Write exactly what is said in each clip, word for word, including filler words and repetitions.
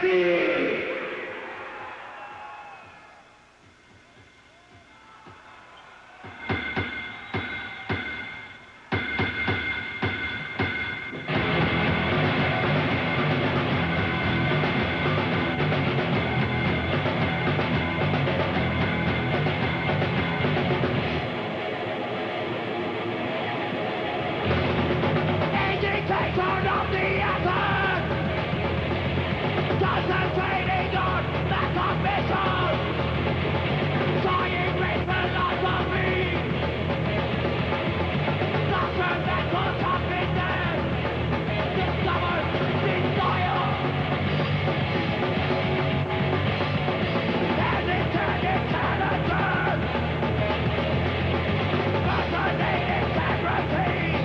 City. Education of the atom, concentrating on mass mission, dying with philosophy, doctrine that will happiness, discover desire, and intended intelligence, personate integrity.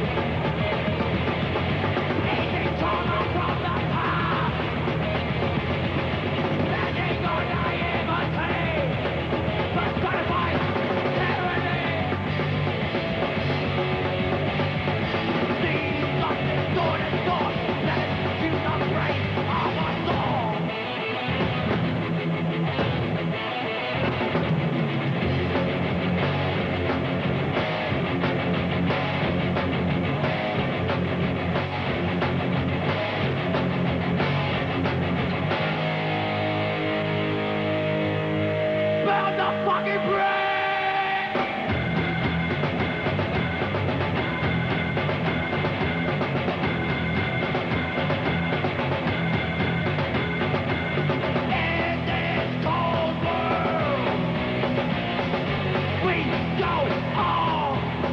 Fucking brain! In this cold world, we go on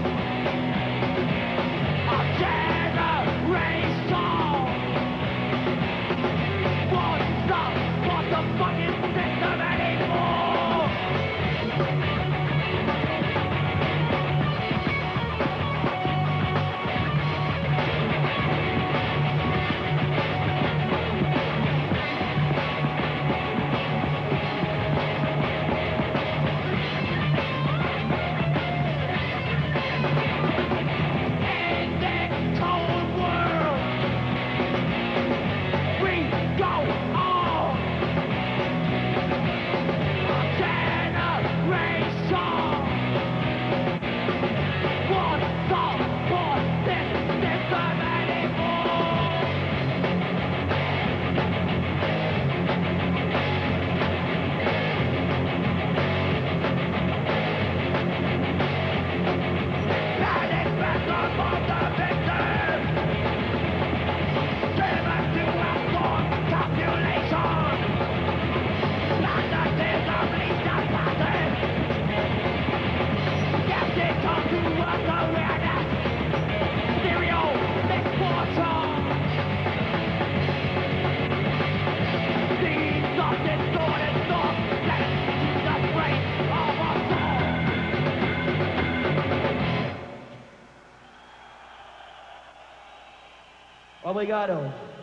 a generation. What's up? What's the fucking system anymore? Obrigado.